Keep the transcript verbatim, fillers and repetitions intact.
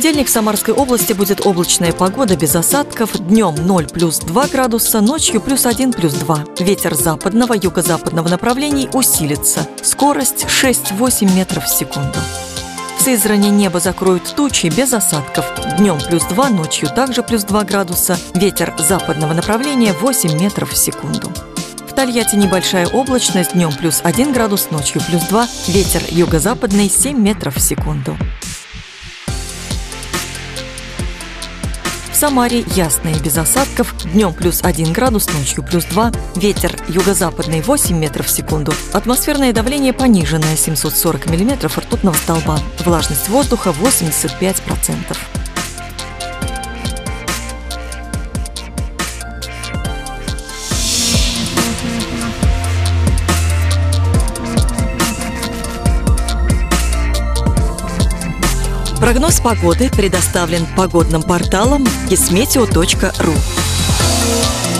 понедельник в Самарской области будет облачная погода без осадков. Днем ноль плюс два градуса, ночью плюс один плюс два. Ветер западного, юго-западного направлений усилится. Скорость шесть-восемь метров в секунду. В Сызрани небо закроют тучи без осадков. Днем плюс два, ночью также плюс два градуса. Ветер западного направления восемь метров в секунду. В Тольятти небольшая облачность. Днем плюс один градус, ночью плюс два. Ветер юго-западный семь метров в секунду. В Самаре ясно и без осадков. Днем плюс один градус, ночью плюс два. Ветер юго-западный восемь метров в секунду. Атмосферное давление пониженное семьсот сорок миллиметров ртутного столба. Влажность воздуха восемьдесят пять процентов. Прогноз погоды предоставлен погодным порталом кисметео точка ру.